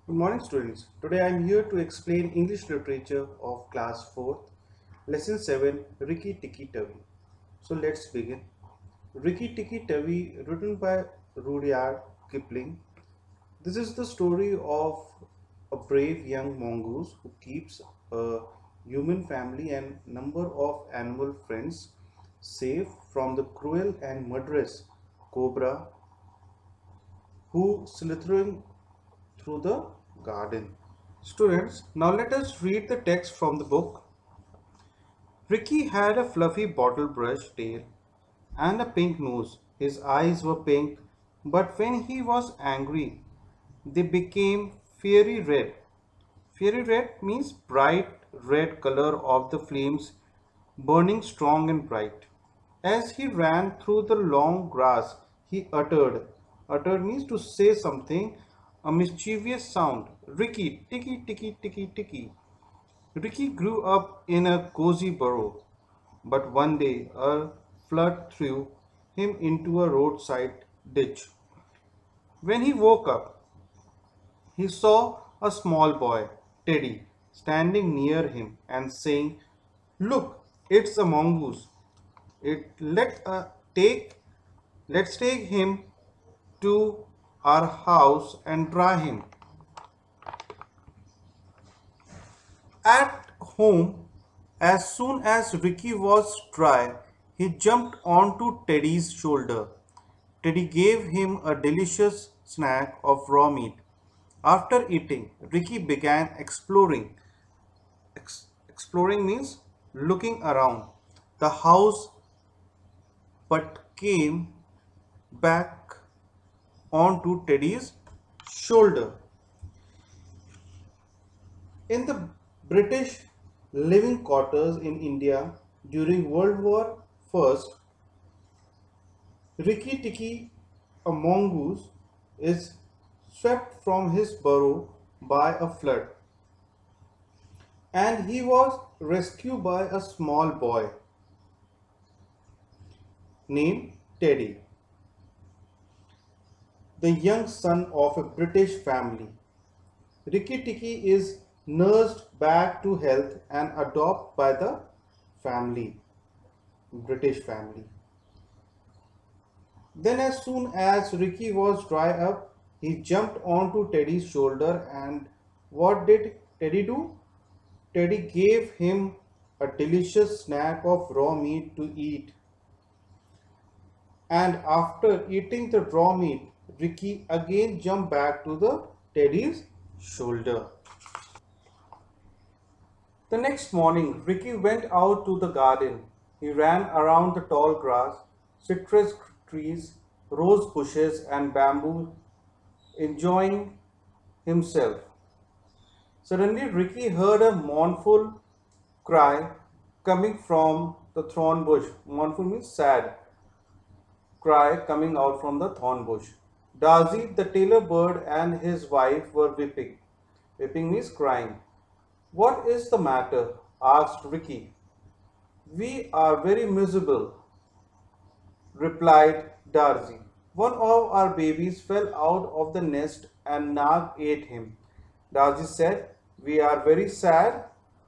Good morning, students. Today I am here to explain English literature of class 4th, lesson 7, Rikki Tikki Tavi. So let's begin. Rikki Tikki Tavi, written by Rudyard Kipling. This is the story of a brave young mongoose who keeps a human family and number of animal friends safe from the cruel and murderous cobra who slithering through the garden. Students, now let us read the text from the book. Ricky had a fluffy bottle brush tail and a pink nose. His eyes were pink, but when he was angry, they became fiery red. Fiery red means bright red color of the flames burning strong and bright. As he ran through the long grass, he uttered. Uttered means to say something, a mischievous sound. Ricky, ticky, ticky, ticky, ticky. Ricky grew up in a cozy burrow, but one day a flood threw him into a roadside ditch. When he woke up, he saw a small boy, Teddy, standing near him and saying, "Look, it's a mongoose. It take let's take him to our house and dry him." At home, as soon as Ricky was dry, he jumped onto Teddy's shoulder. Teddy gave him a delicious snack of raw meat. After eating, Ricky began exploring. Exploring means looking around the house, but came back onto Teddy's shoulder. In the British living quarters in India during World War I, Rikki Tikki, a mongoose, is swept from his burrow by a flood, and he was rescued by a small boy named Teddy, the young son of a British family. Rikki Tikki is nursed back to health and adopted by the family, British family. Then, as soon as Ricky was dry up, he jumped onto Teddy's shoulder, and what did Teddy do? Teddy gave him a delicious snack of raw meat to eat. And after eating the raw meat, Ricky again jumped back to the Teddy's shoulder. The next morning, Ricky went out to the garden. He ran around the tall grass, citrus trees, rose bushes, and bamboo, enjoying himself. Suddenly, Ricky heard a mournful cry coming from the thorn bush. Mournful means sad cry coming out from the thorn bush. Darcy, the tailor bird, and his wife were weeping. Weeping means crying. "What is the matter?" asked Ricky. "We are very miserable," replied Darcy. "One of our babies fell out of the nest and Nag ate him." Darcy said, "We are very sad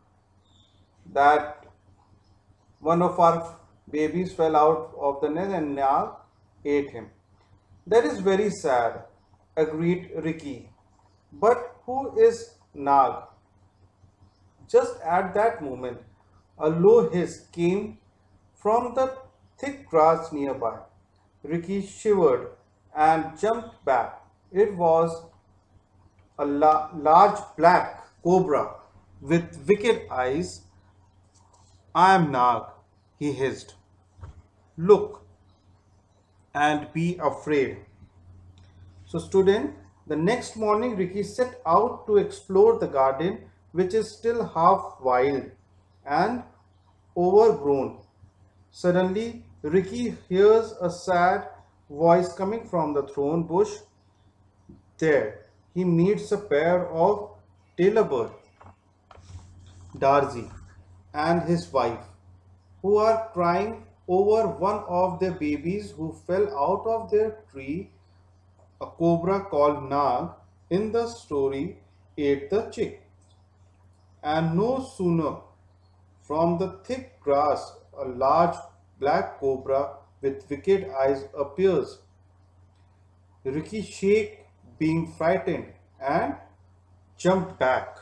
that one of our babies fell out of the nest and Nag ate him." "That is very sad," agreed Ricky. "But who is Nag?" Just at that moment, a low hiss came from the thick grass nearby. Ricky shivered and jumped back. It was a large black cobra with wicked eyes. "I am Nag," he hissed. "Look and be afraid." So, student, the next morning Ricky set out to explore the garden, which is still half wild and overgrown. Suddenly, Ricky hears a sad voice coming from the thorn bush. There, he meets a pair of tailor bird, Darcy, and his wife, who are crying over one of their babies who fell out of their tree, a cobra called Nag. In the story, ate the chick. And no sooner from the thick grass a large black cobra with wicked eyes appears. Ricky shake, being frightened, and jumped back.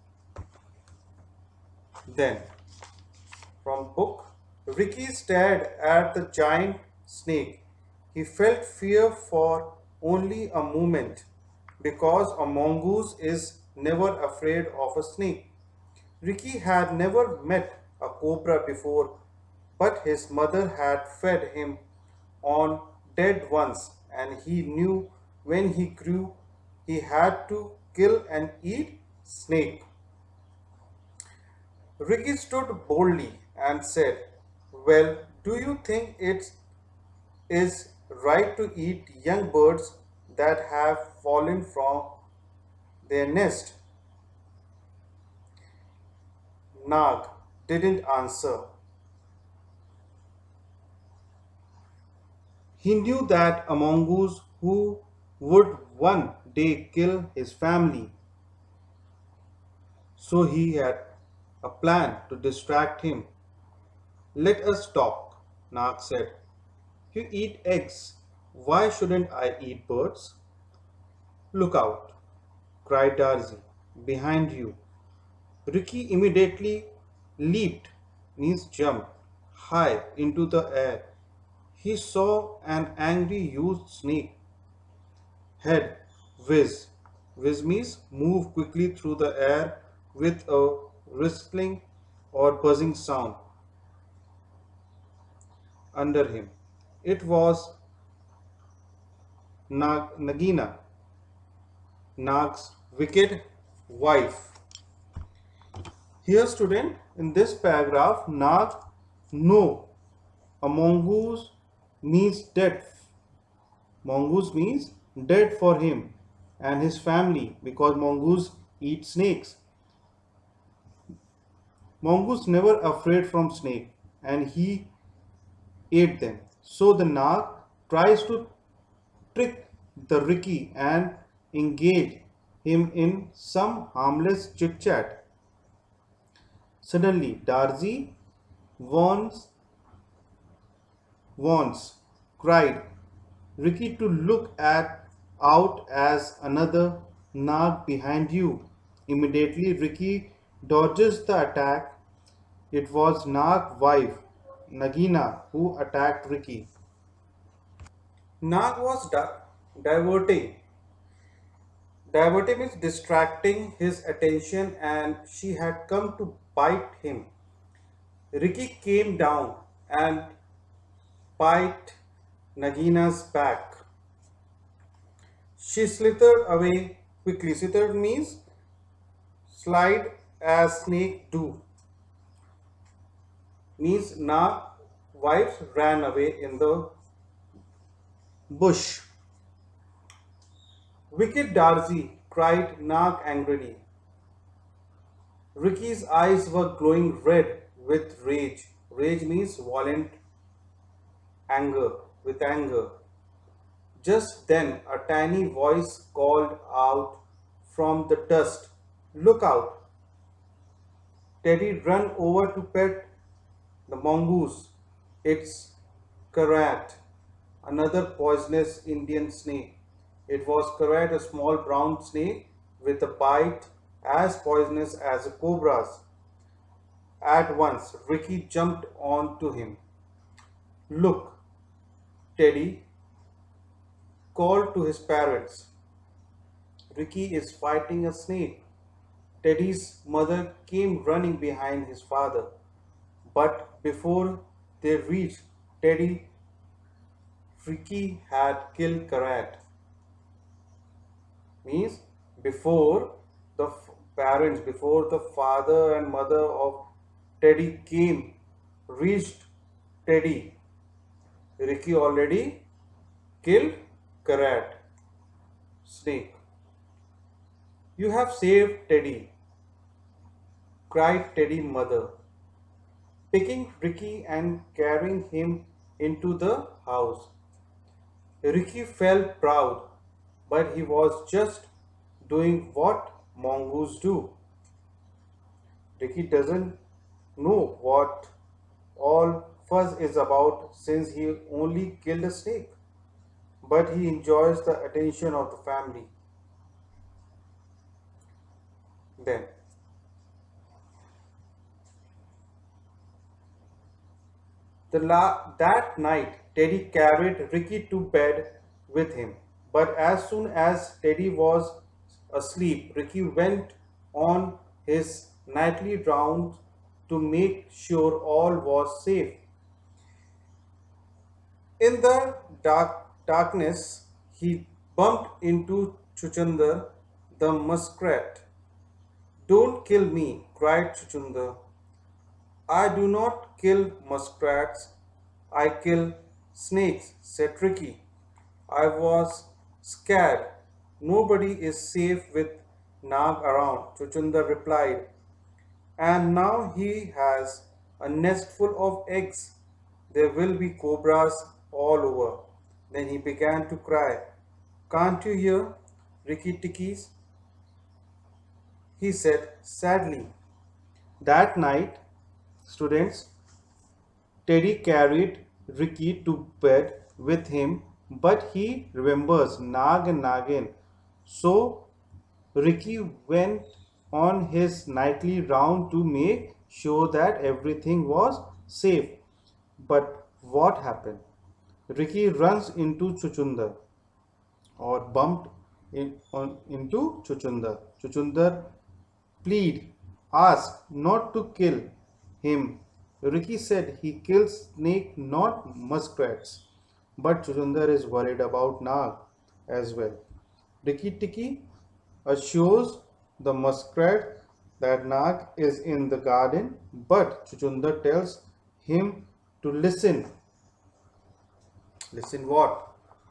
Then, from book, Ricky stared at the giant snake. He felt fear for only a moment because a mongoose is never afraid of a snake. Ricky had never met a cobra before, but his mother had fed him on dead ones, and he knew when he grew he had to kill and eat snake. Ricky stood boldly and said, "Well, do you think it is right to eat young birds that have fallen from their nest?" Nag didn't answer. He knew that a mongoose who would one day kill his family, so he had a plan to distract him. "Let us talk," Nag said. "You eat eggs. Why shouldn't I eat birds?" "Look out," cried Darcy. "Behind you." Ricky immediately leaped, means jumped, high into the air. He saw an angry huge snake head whiz. Whiz means move quickly through the air with a whistling or buzzing sound under him. It was Nagina, Nag's wicked wife. Here, student, in this paragraph, Nag know a mongoose means dead. Mongoose means dead for him and his family because mongoose eat snakes. Mongoose never afraid from snake and he ate them. So the Nag tries to trick the Ricky and engage him in some harmless chit chat. Suddenly, Darcy warns, cried, "Ricky, to look at out as another Nag behind you." Immediately, Ricky dodges the attack. It was Nag wife, Nagina, who attacked Ricky. Nag was diverting. Diverting means distracting his attention, and she had come to bite him. Ricky came down and bite Nagina's back. She slithered away quickly. Slithered means slide as snake do. Means Nag wife ran away in the bush. "Wicked Darcy!" cried Nag angrily. Ricky's eyes were glowing red with rage. Rage means violent anger, with anger. Just then a tiny voice called out from the dust, "Look out!" Teddy ran over to pet the mongoose. It's Karat, another poisonous Indian snake. It was Karat, a small brown snake with a bite as poisonous as a cobra's. At once, Ricky jumped onto him. "Look," Teddy called to his parents. "Ricky is fighting a snake." Teddy's mother came running behind his father, but before they reached Teddy, Ricky had killed Karat. Means before the parents, before the father and mother of Teddy came, reached Teddy, Ricky already killed Karat, snake. "You have saved Teddy," cried Teddy's mother, picking Ricky and carrying him into the house. Ricky felt proud, but he was just doing what mongoose do? Ricky doesn't know what all fuss is about since he only killed a snake, but he enjoys the attention of the family. Then, that night, Teddy carried Ricky to bed with him. But as soon as Teddy was asleep, Ricky went on his nightly round to make sure all was safe. In the darkness, he bumped into Chuchundar the muskrat. Don't kill me, cried Chuchundar. I do not kill muskrats, I kill snakes, said Ricky. I was scared. Nobody is safe with Nag around, Chuchundar replied. And now he has a nest full of eggs. There will be cobras all over. Then he began to cry. Can't you hear, Rikki Tikki's? He said sadly. That night, students, Teddy carried Ricky to bed with him, but he remembers Nag and Nagin. So Ricky went on his nightly round to make sure that everything was safe. But what happened? Ricky runs into Chuchundar or bumped into Chuchundar. Chuchundar plead, ask not to kill him. Ricky said he kills snake, not muskrats. But Chuchundar is worried about Nag as well. Rikki Tikki assures the muskrat that Nag is in the garden, but Chuchundar tells him to listen. Listen what?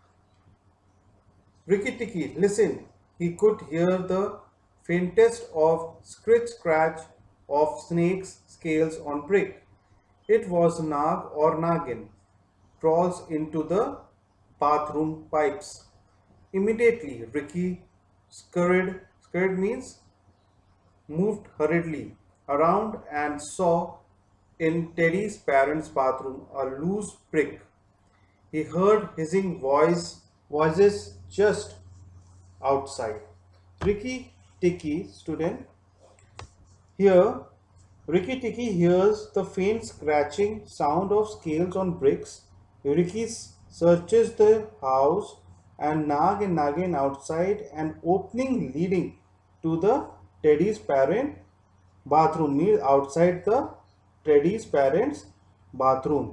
Rikki Tikki, listen. He could hear the faintest of scratch of snake's scales on brick. It was Nag or Nagin crawls into the bathroom pipes. Immediately, Ricky scurried means moved hurriedly around and saw in Teddy's parents' bathroom a loose brick. He heard hissing voices just outside. Rikki Tikki, student, here Rikki Tikki hears the faint scratching sound of scales on bricks. Ricky searches the house and Nag and Nagin outside an opening leading to the Teddy's parent bathroom, means outside the Teddy's parents bathroom.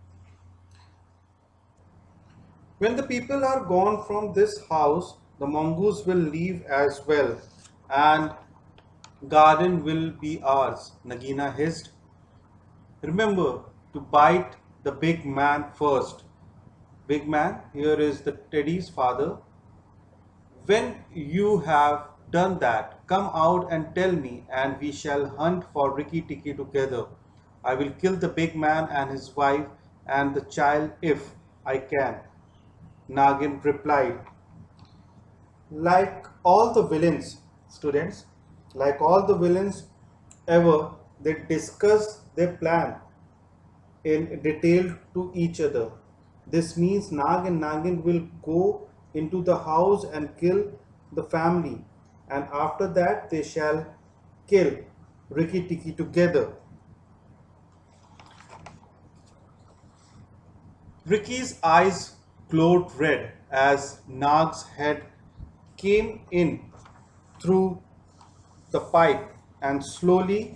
When the people are gone from this house, the mongoose will leave as well and garden will be ours, Nagina hissed. Remember to bite the big man first. Big man, here is the Teddy's father. When you have done that, come out and tell me and we shall hunt for Rikki Tikki together. I will kill the big man and his wife and the child if I can. Nagin replied. Like all the villains, students, like all the villains ever, they discuss their plan in detail to each other. This means Nag and Nagin will go into the house and kill the family, and after that they shall kill Rikki Tikki together. Ricky's eyes glowed red as Nag's head came in through the pipe and slowly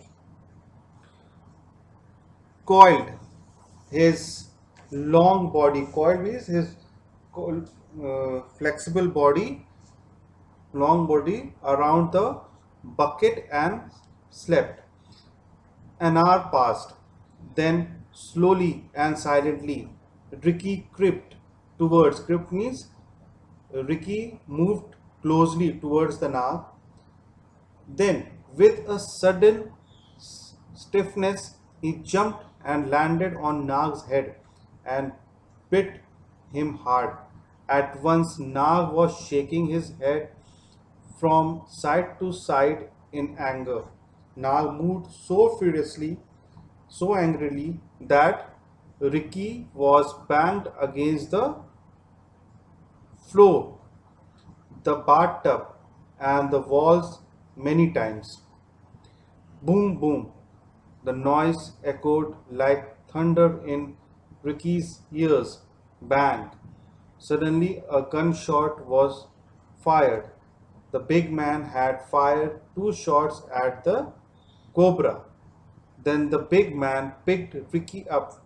coiled his long body. Coiled means his flexible body, long body around the bucket and slept. An hour passed. Then slowly and silently Ricky crept means Ricky moved closely towards the Nag. Then with a sudden stiffness he jumped and landed on Nag's head and bit him hard. At once Nag was shaking his head from side to side in anger. Nag moved so furiously, so angrily that Ricky was banged against the floor, the bathtub, and the walls many times. Boom, boom. The noise echoed like thunder in Ricky's ears. Bang. Suddenly, a gunshot was fired. The big man had fired two shots at the cobra. Then the big man picked Ricky up.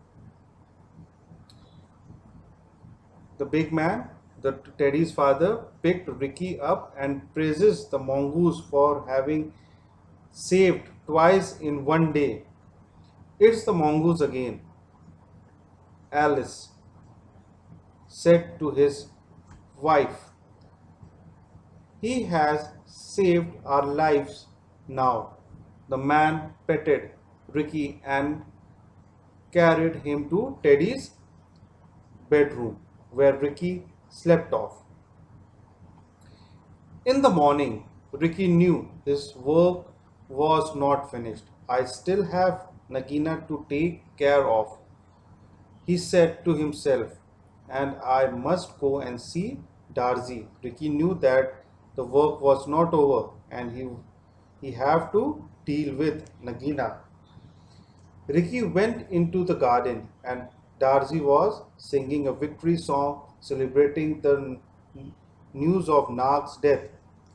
The big man, the Teddy's father, picked Ricky up and praises the mongoose for having saved twice in one day. It's the mongoose again, Alice said to his wife. He has saved our lives now. The man petted Ricky and carried him to Teddy's bedroom where Ricky slept off. In the morning, Ricky knew his work was not finished. I still have Nagina to take care of, he said to himself, and I must go and see Darzi. Ricky knew that the work was not over and he had to deal with Nagina. Ricky went into the garden and Darzi was singing a victory song celebrating the news of Nag's death.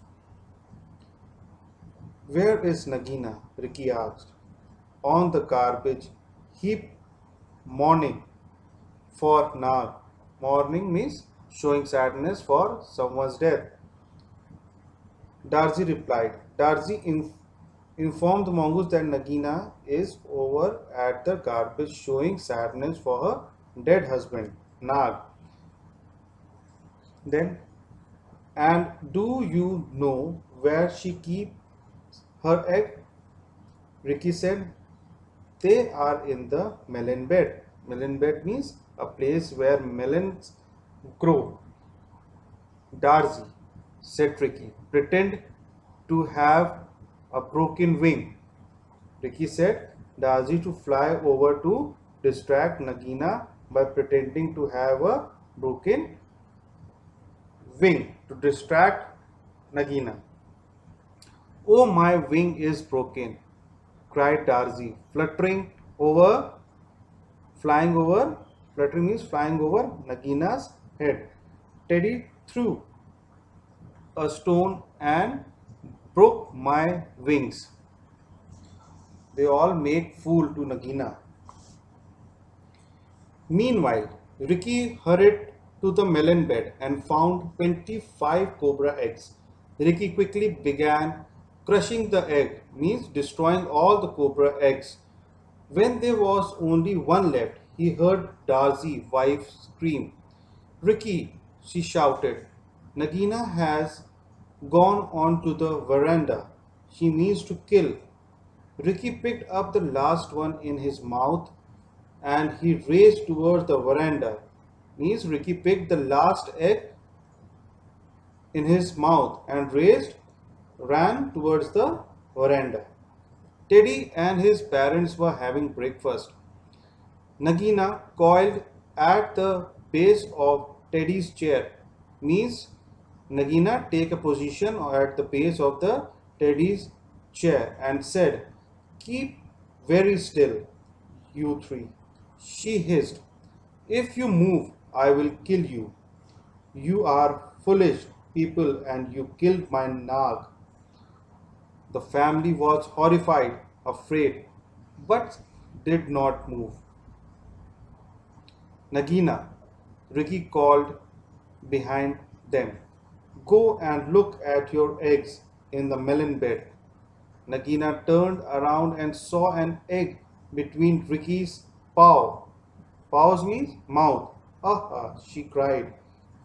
Where is Nagina? Ricky asked. On the garbage heap, mourning for Nag. Mourning means showing sadness for someone's death. Darzi replied. Informed the mongoose that Nagina is over at the garbage showing sadness for her dead husband, Nag. Then, and do you know where she keeps her egg? Ricky said, they are in the melon bed. Melon bed means a place where melons grow. Darzi, said Ricky, pretend to have a broken wing. Ricky said Darzi to fly over to distract Nagina by pretending to have a broken wing to distract Nagina. Oh, my wing is broken, cried Darzi, flying over, fluttering means flying over Nagina's head. Teddy threw a stone and broke my wings. They all make fool to Nagina. Meanwhile, Ricky hurried to the melon bed and found 25 cobra eggs. Ricky quickly began crushing the egg, means destroying all the cobra eggs. When there was only one left, he heard Darzi's wife scream. Ricky, she shouted, Nagina has gone on to the veranda. She means to kill. Ricky picked up the last one in his mouth and he raced towards the veranda. Means Ricky picked the last egg in his mouth and ran towards the veranda. Teddy and his parents were having breakfast. Nagina coiled at the base of Teddy's chair. Means Nagina take a position at the base of the Teddy's chair and said, keep very still, you three. She hissed, if you move, I will kill you. You are foolish people and you killed my Nag. The family was horrified, afraid, but did not move. Nagina, Ricky called behind them. Go and look at your eggs in the melon bed. Nagina turned around and saw an egg between Ricky's paw. Paws means mouth. Ah, she cried.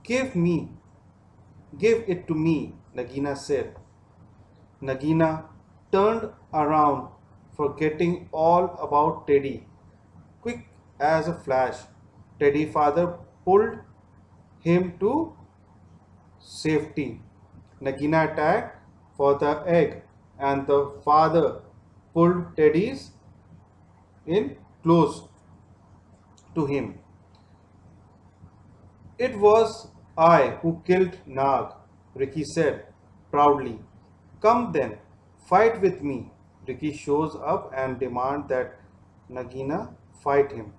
Give it to me, Nagina said. Nagina turned around, forgetting all about Teddy. Quick as a flash, Teddy's father pulled him to safety. Nagina attacked for the egg, and the father pulled Teddy's in close to him. It was I who killed Nag, Ricky said proudly. Come then, fight with me. Ricky shows up and demands that Nagina fight him.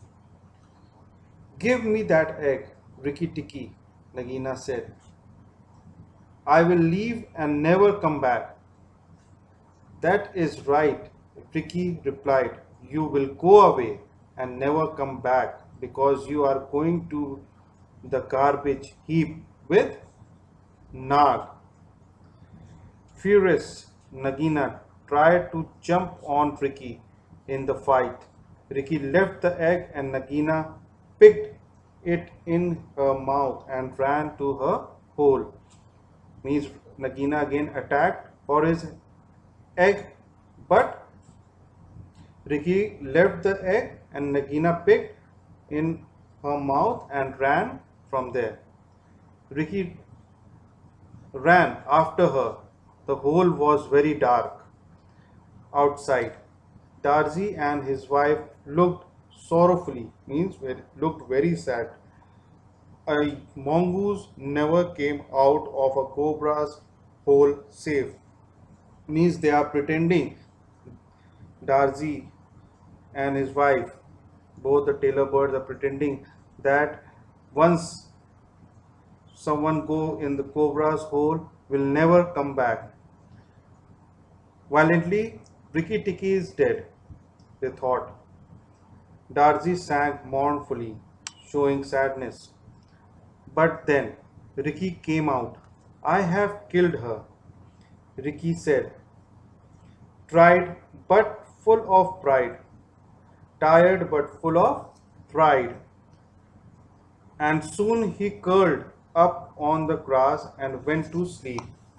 Give me that egg, Ricky Tikki, Nagina said. I will leave and never come back. That is right, Ricky replied. You will go away and never come back because you are going to the garbage heap with Nag. Furious, Nagina tried to jump on Ricky in the fight. Ricky left the egg and Nagina picked it in her mouth and ran to her hole. Means Nagina again attacked for his egg, but Ricky left the egg and Nagina picked in her mouth and ran from there. Ricky ran after her. The hole was very dark outside. Darzi and his wife looked sorrowfully, means looked very sad. A mongoose never came out of a cobra's hole safe. Means they are pretending, Darzi and his wife, both the tailor birds are pretending that once someone go in the cobra's hole will never come back. Violently, Rikki Tikki is dead, they thought. Darzi sang mournfully, showing sadness. But then Rikki came out. I have killed her, Rikki said, tried but full of pride, tired but full of pride. And soon he curled up on the grass and went to sleep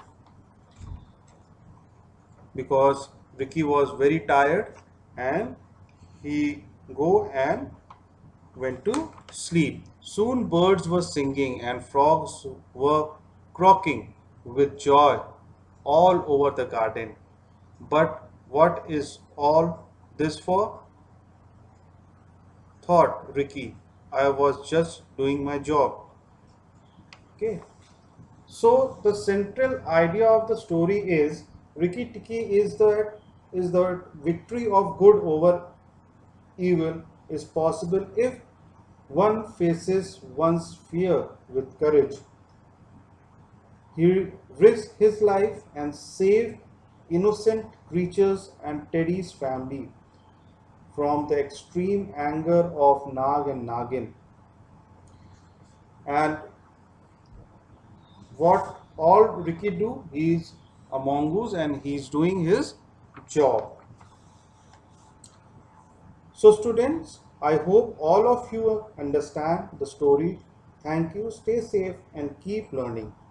because Rikki was very tired and he go and went to sleep. Soon birds were singing and frogs were croaking with joy all over the garden. But what is all this for? Thought Rikki. I was just doing my job. Okay. So the central idea of the story is Rikki Tikki is the victory of good over evil is possible if one faces one's fear with courage. He risked his life and saved innocent creatures and Teddy's family from the extreme anger of Nag and Nagin. And what all Rikki do? He's a mongoose and he's doing his job. So students, I hope all of you understand the story. Thank you. Stay safe and keep learning.